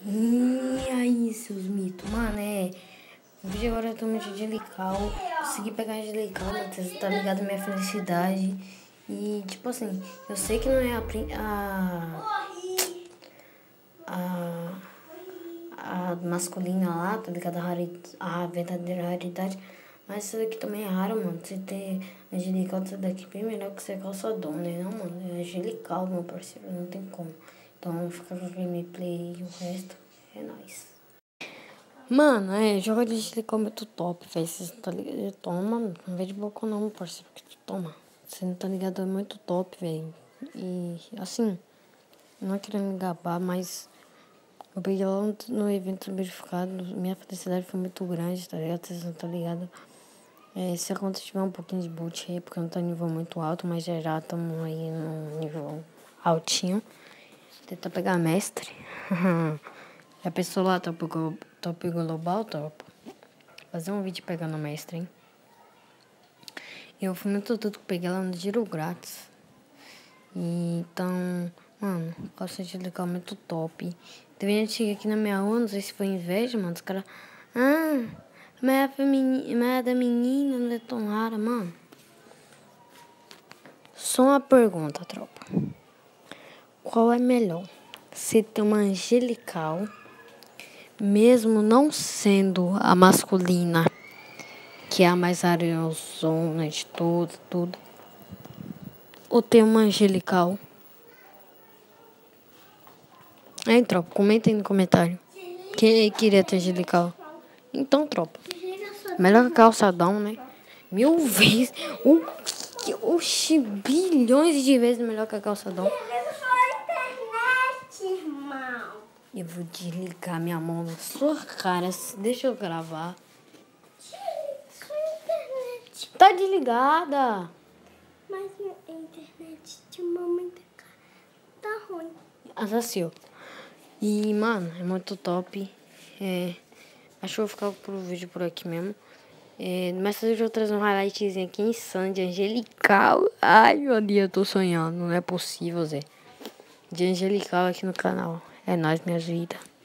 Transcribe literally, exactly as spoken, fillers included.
E aí, seus mitos? Mano, é... O vídeo agora é totalmente angelical. Consegui pegar angelical, você tá ligado à minha felicidade. E, tipo assim, eu sei que não é a... A... A, a masculina lá, tá ligado? A, rari, a verdadeira raridade. Mas essa daqui também é rara, mano. Você ter angelical dessa daqui é bem melhor que ser calçadão, né? Não, mano. É angelical, meu parceiro. Não tem como. Então, fica com a gameplay e o resto é nóis. Mano, é, joga de angelical muito top, velho. Você tá ligado? Toma, não vê de boca não, meu parceiro. Que tu toma. Você não tá ligado? É muito top, velho. E, assim, não é querendo me gabar, mas... Eu peguei lá no, no evento verificado, minha felicidade foi muito grande, tá ligado? Vocês não tá ligado? É, se a conta tiver um pouquinho de boot aí, porque não tá no nível muito alto, mas já já estamos aí no nível altinho. Tentar pegar mestre. Já pensou lá, top, top global, top? Fazer um vídeo pegando mestre, hein? Eu fui muito tudo que peguei lá no giro grátis. E, então, mano, calça de legal muito top. Teve gente que aqui na minha rua, não sei se foi inveja, mano. Os caras, ah, mas é, mas é da menina, não é tão rara, mano. Só uma pergunta, tropa. Qual é melhor? Você ter uma angelical, mesmo não sendo a masculina, que é a mais areosona de tudo, tudo. Ou ter uma angelical? Aí, tropa, comenta aí no comentário. Quem queria ter angelical? Então, tropa. Melhor que calçadão, né? Mil vezes. Oxi, bilhões de vezes melhor que a calçadão. Eu vou desligar minha mão na sua cara. Deixa eu gravar. Tá desligada. Mas a internet de mamãe tá ruim. Assassio. E, mano, é muito top. É, acho que eu vou ficar pro vídeo por aqui mesmo. É, mas eu vou trazer um highlightzinho aqui insano de angelical. Ai, meu Deus, eu tô sonhando. Não é possível, Zé. De angelical aqui no canal. É nóis, minha vida.